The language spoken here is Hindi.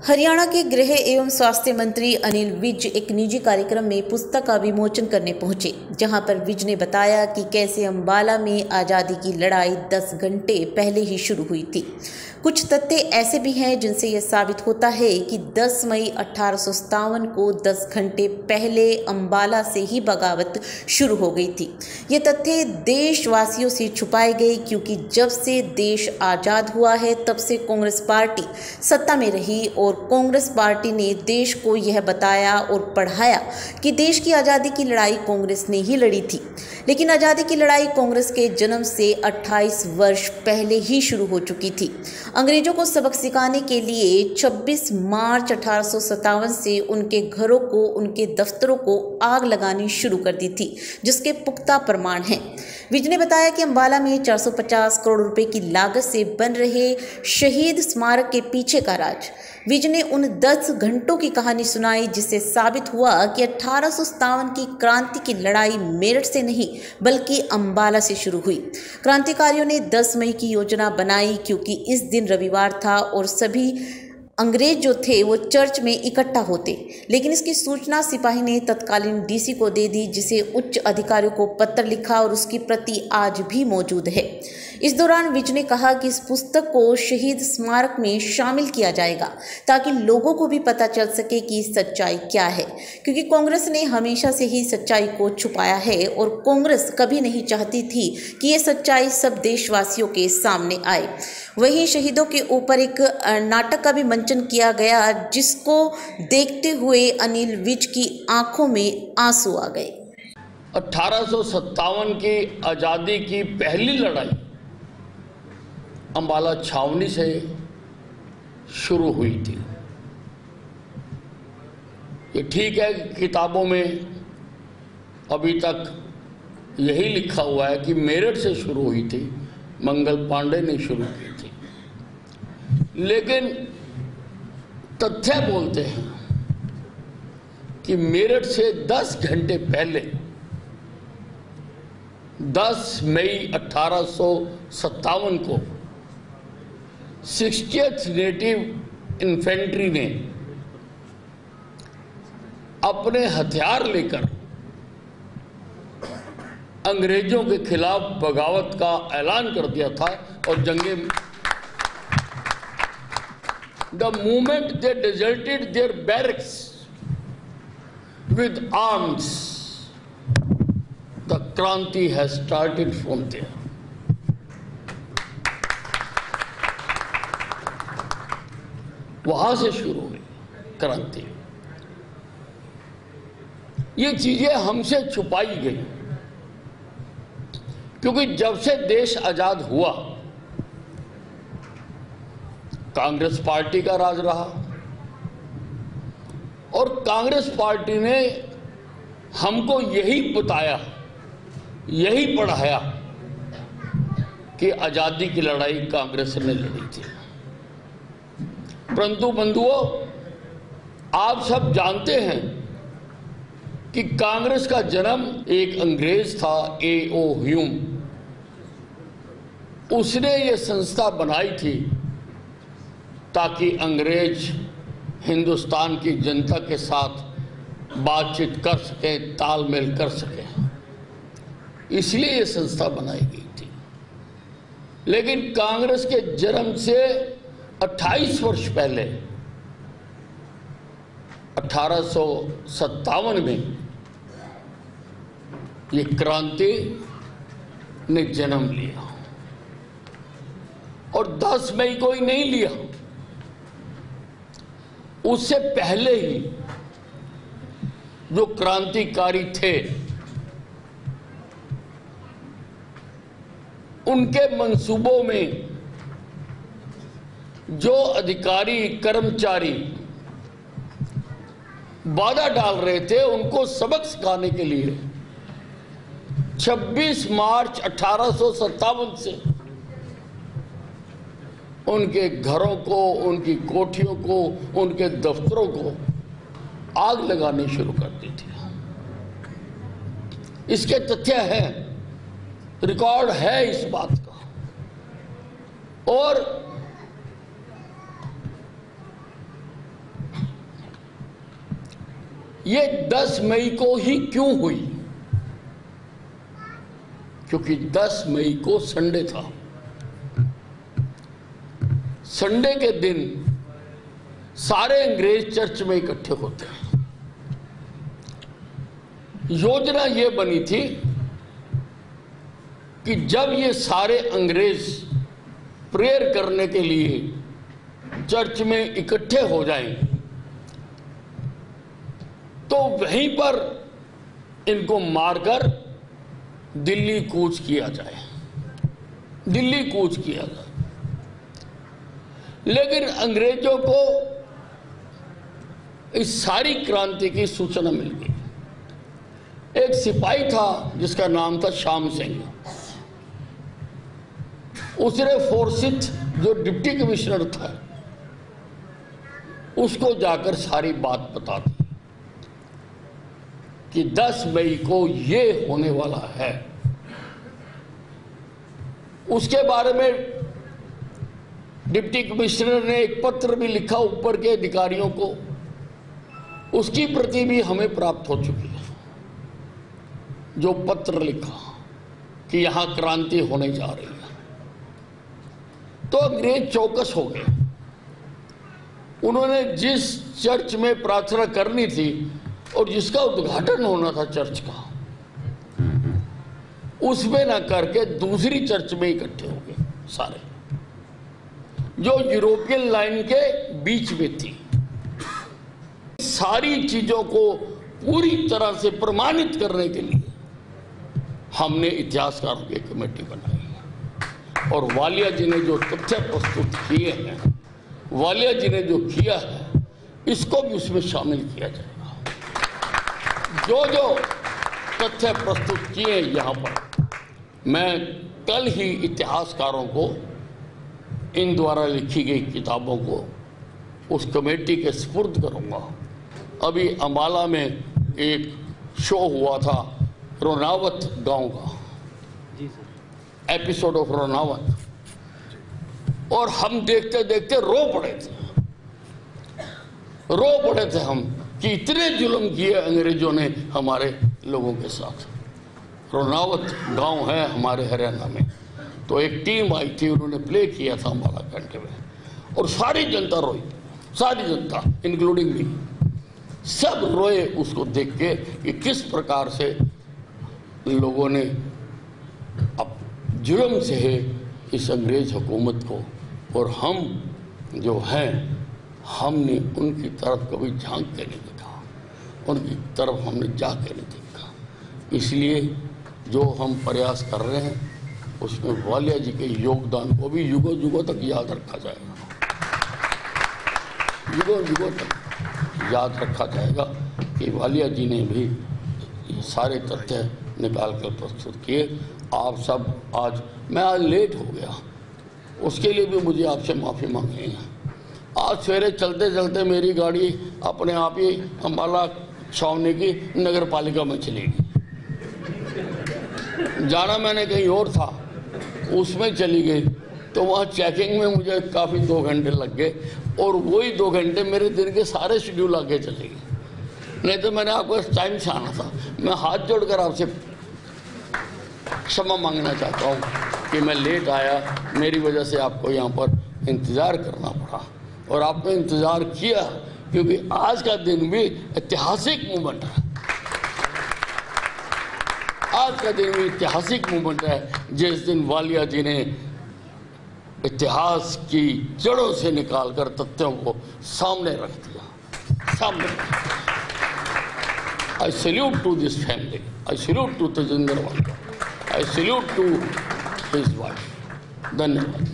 हरियाणा के गृह एवं स्वास्थ्य मंत्री अनिल विज एक निजी कार्यक्रम में पुस्तक का विमोचन करने पहुंचे, जहां पर विज ने बताया कि कैसे अंबाला में आज़ादी की लड़ाई 10 घंटे पहले ही शुरू हुई थी। कुछ तथ्य ऐसे भी हैं जिनसे यह साबित होता है कि 10 मई 1857 को 10 घंटे पहले अंबाला से ही बगावत शुरू हो गई थी। ये तथ्य देशवासियों से छुपाए गए, क्योंकि जब से देश आज़ाद हुआ है तब से कांग्रेस पार्टी सत्ता में रही और कांग्रेस पार्टी ने देश को यह बताया और पढ़ाया कि देश की आज़ादी की लड़ाई कांग्रेस ने ही लड़ी थी। लेकिन आज़ादी की लड़ाई कांग्रेस के जन्म से 28 वर्ष पहले ही शुरू हो चुकी थी। अंग्रेजों को सबक सिखाने के लिए 26 मार्च 1857 से उनके घरों को, उनके दफ्तरों को आग लगानी शुरू कर दी थी, जिसके पुख्ता प्रमाण हैं। विज ने बताया कि अंबाला में 450 करोड़ रुपए की लागत से बन रहे शहीद स्मारक के पीछे का राज। विज ने उन 10 घंटों की कहानी सुनाई, जिससे साबित हुआ कि 1857 की क्रांति की लड़ाई मेरठ से नहीं बल्कि अंबाला से शुरू हुई। क्रांतिकारियों ने 10 मई की योजना बनाई, क्योंकि इस दिन रविवार था और सभी अंग्रेज जो थे वो चर्च में इकट्ठा होते। लेकिन इसकी सूचना सिपाही ने तत्कालीन डीसी को दे दी, जिसे उच्च अधिकारियों को पत्र लिखा और उसकी प्रति आज भी मौजूद है। इस दौरान विज ने कहा कि इस पुस्तक को शहीद स्मारक में शामिल किया जाएगा, ताकि लोगों को भी पता चल सके कि सच्चाई क्या है, क्योंकि कांग्रेस ने हमेशा से ही सच्चाई को छुपाया है और कांग्रेस कभी नहीं चाहती थी कि ये सच्चाई सब देशवासियों के सामने आए। वहीं शहीदों के ऊपर एक नाटक का भी मंचन किया गया, जिसको देखते हुए अनिल विज की आंखों में आंसू आ गए। 1857 की आज़ादी की पहली लड़ाई अंबाला छावनी से शुरू हुई थी। ये ठीक है कि किताबों में अभी तक यही लिखा हुआ है कि मेरठ से शुरू हुई थी, मंगल पांडे ने शुरू की थी, लेकिन तथ्य बोलते हैं कि मेरठ से 10 घंटे पहले 10 मई 1857 को 60th नेटिव इन्फेंट्री ने अपने हथियार लेकर अंग्रेजों के खिलाफ बगावत का ऐलान कर दिया था और जंगे The moment they deserted their barracks with arms, the Kranti has started from there. वहां से शुरू हुई क्रांति। ये चीजें हमसे छुपाई गई, क्योंकि जब से देश आजाद हुआ कांग्रेस पार्टी का राज रहा और कांग्रेस पार्टी ने हमको यही बताया, यही पढ़ाया कि आजादी की लड़ाई कांग्रेस ने लड़ी थी। परंतु बंधुओं, आप सब जानते हैं कि कांग्रेस का जन्म एक अंग्रेज था, A.O. ह्यूम। उसने ये संस्था बनाई थी ताकि अंग्रेज हिंदुस्तान की जनता के साथ बातचीत कर सके, तालमेल कर सके, इसलिए ये संस्था बनाई गई थी। लेकिन कांग्रेस के जन्म से 28 वर्ष पहले 1857 में ये क्रांति ने जन्म लिया और 10 मई को ही नहीं लिया, उससे पहले ही जो क्रांतिकारी थे उनके मंसूबों में जो अधिकारी कर्मचारी बाधा डाल रहे थे, उनको सबक सिखाने के लिए 26 मार्च 1857 से उनके घरों को, उनकी कोठियों को, उनके दफ्तरों को आग लगानी शुरू कर दी थी। इसके तथ्य हैं, रिकॉर्ड है इस बात का। और ये 10 मई को ही क्यों हुई? क्योंकि 10 मई को संडे था। संडे के दिन सारे अंग्रेज चर्च में इकट्ठे होते हैं। योजना ये बनी थी कि जब ये सारे अंग्रेज प्रेयर करने के लिए चर्च में इकट्ठे हो जाएं, तो वहीं पर इनको मारकर दिल्ली कूच किया जाए, दिल्ली कूच किया जाए। लेकिन अंग्रेजों को इस सारी क्रांति की सूचना मिल गई। एक सिपाही था जिसका नाम था श्याम सिंह। उसने फोर्सिथ, जो डिप्टी कमिश्नर था, उसको जाकर सारी बात बता दी कि 10 मई को ये होने वाला है। उसके बारे में डिप्टी कमिश्नर ने एक पत्र भी लिखा ऊपर के अधिकारियों को, उसकी प्रति भी हमें प्राप्त हो चुकी है। जो पत्र लिखा कि यहां क्रांति होने जा रही है, तो अंग्रेज चौकस हो गए। उन्होंने जिस चर्च में प्रार्थना करनी थी और जिसका उद्घाटन होना था चर्च का, उसमें ना करके दूसरी चर्च में इकट्ठे हो गए सारे, जो यूरोपियन लाइन के बीच में थी। सारी चीजों को पूरी तरह से प्रमाणित करने के लिए हमने इतिहासकारों की कमेटी बनाई है। और वालिया जी ने जो तथ्य प्रस्तुत किए हैं, वालिया जी ने जो किया है, इसको भी उसमें शामिल किया जाएगा। जो जो तथ्य प्रस्तुत किए यहाँ पर, मैं कल ही इतिहासकारों को इन द्वारा लिखी गई किताबों को उस कमेटी के सुपुर्द करूँगा। अभी अम्बाला में एक शो हुआ था रोनावत गांव का, एपिसोड ऑफ रोनावत, और हम देखते देखते रो पड़े थे हम कि इतने जुल्म किए अंग्रेजों ने हमारे लोगों के साथ। रोनावत गांव है हमारे हरियाणा में। तो एक टीम आई थी, उन्होंने प्ले किया था अम्बाला कैंटे में, और सारी जनता रोई, सारी जनता इंक्लूडिंग मी, सब रोए उसको देख के कि किस प्रकार से लोगों ने अब जुर्म से है इस अंग्रेज हुकूमत को, और हम जो हैं, हमने उनकी तरफ कभी झांक के नहीं देखा, उनकी तरफ हमने जा के नहीं देखा। इसलिए जो हम प्रयास कर रहे हैं उसमें वालिया जी के योगदान को भी युगों युगों तक याद रखा जाएगा, युगों युगों तक याद रखा जाएगा कि वालिया जी ने भी ये सारे तथ्य निकाल कर प्रस्तुत किए। आप सब आज, मैं आज लेट हो गया, उसके लिए भी मुझे आपसे माफ़ी मांगनी है। आज सवेरे चलते चलते मेरी गाड़ी अपने आप ही अम्बाला छावनी की नगर पालिका में चली गई। जाना मैंने कहीं और था, उसमें चली गई, तो वहाँ चेकिंग में मुझे काफ़ी 2 घंटे लग गए, और वही 2 घंटे मेरे दिन के सारे शेड्यूल आगे चले गए। नहीं तो मैंने आपको इस टाइम से आना था। मैं हाथ जोड़कर आपसे क्षमा मांगना चाहता हूँ कि मैं लेट आया, मेरी वजह से आपको यहाँ पर इंतज़ार करना पड़ा, और आपने इंतज़ार किया क्योंकि आज का दिन भी ऐतिहासिक मोमेंट है। आज का दिन भी ऐतिहासिक मोमेंट है, जिस दिन वालिया जी ने इतिहास की जड़ों से निकालकर तथ्यों को सामने रख दिया, सामने। I salute to this family. I salute to Tejinder Walia. I salute to his wife. धन्यवाद।